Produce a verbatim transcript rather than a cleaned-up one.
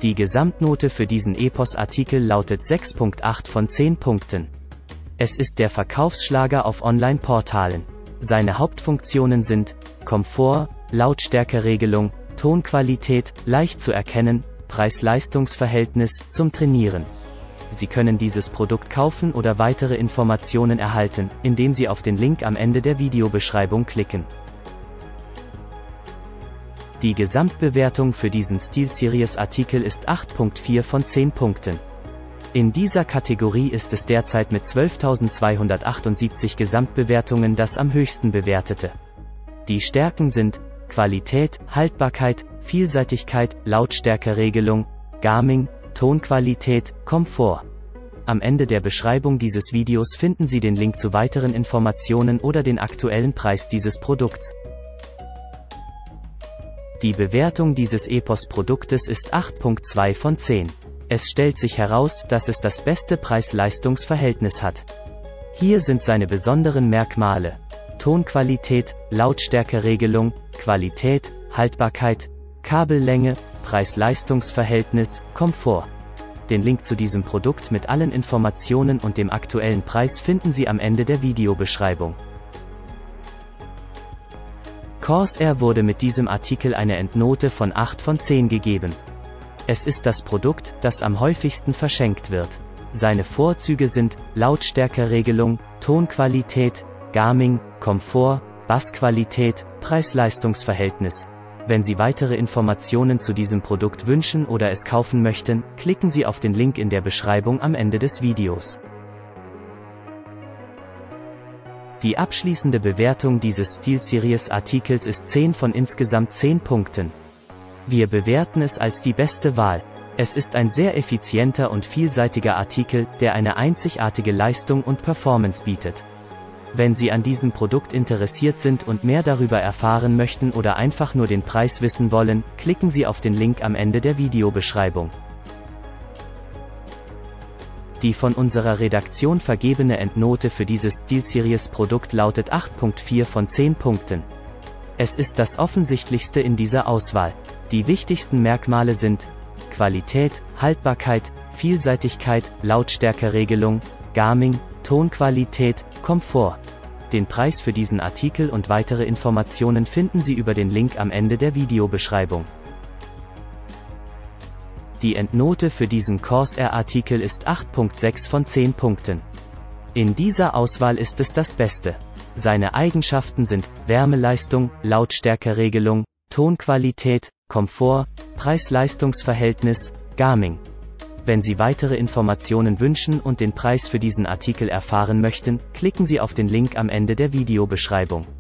Die Gesamtnote für diesen Epos-Artikel lautet sechs Komma acht von zehn Punkten. Es ist der Verkaufsschlager auf Online-Portalen. Seine Hauptfunktionen sind Komfort, Lautstärkeregelung, Tonqualität, leicht zu erkennen, Preis-Leistungs-Verhältnis, zum Trainieren. Sie können dieses Produkt kaufen oder weitere Informationen erhalten, indem Sie auf den Link am Ende der Videobeschreibung klicken. Die Gesamtbewertung für diesen SteelSeries-Artikel ist acht Komma vier von zehn Punkten. In dieser Kategorie ist es derzeit mit zwölftausendzweihundertachtundsiebzig Gesamtbewertungen das am höchsten bewertete. Die Stärken sind Qualität, Haltbarkeit, Vielseitigkeit, Lautstärkeregelung, Gaming, Tonqualität, Komfort. Am Ende der Beschreibung dieses Videos finden Sie den Link zu weiteren Informationen oder den aktuellen Preis dieses Produkts. Die Bewertung dieses Epos-Produktes ist acht Komma zwei von zehn. Es stellt sich heraus, dass es das beste Preis-Leistungs-Verhältnis hat. Hier sind seine besonderen Merkmale: Tonqualität, Lautstärkeregelung, Qualität, Haltbarkeit, Kabellänge, Preis-Leistungs-Verhältnis, Komfort. Den Link zu diesem Produkt mit allen Informationen und dem aktuellen Preis finden Sie am Ende der Videobeschreibung. Corsair wurde mit diesem Artikel eine Endnote von acht von zehn gegeben. Es ist das Produkt, das am häufigsten verschenkt wird. Seine Vorzüge sind Lautstärkeregelung, Tonqualität, Gaming, Komfort, Bassqualität, Preis-Leistungs-Verhältnis. Wenn Sie weitere Informationen zu diesem Produkt wünschen oder es kaufen möchten, klicken Sie auf den Link in der Beschreibung am Ende des Videos. Die abschließende Bewertung dieses SteelSeries-Artikels ist zehn von insgesamt zehn Punkten. Wir bewerten es als die beste Wahl. Es ist ein sehr effizienter und vielseitiger Artikel, der eine einzigartige Leistung und Performance bietet. Wenn Sie an diesem Produkt interessiert sind und mehr darüber erfahren möchten oder einfach nur den Preis wissen wollen, klicken Sie auf den Link am Ende der Videobeschreibung. Die von unserer Redaktion vergebene Endnote für dieses SteelSeries-Produkt lautet acht Komma vier von zehn Punkten. Es ist das offensichtlichste in dieser Auswahl. Die wichtigsten Merkmale sind Qualität, Haltbarkeit, Vielseitigkeit, Lautstärkeregelung, Gaming, Tonqualität, Komfort. Den Preis für diesen Artikel und weitere Informationen finden Sie über den Link am Ende der Videobeschreibung. Die Endnote für diesen Corsair-Artikel ist acht Komma sechs von zehn Punkten. In dieser Auswahl ist es das Beste. Seine Eigenschaften sind Wärmeleistung, Lautstärkeregelung, Tonqualität, Komfort, Preis-Leistungs-Verhältnis, Gaming. Wenn Sie weitere Informationen wünschen und den Preis für diesen Artikel erfahren möchten, klicken Sie auf den Link am Ende der Videobeschreibung.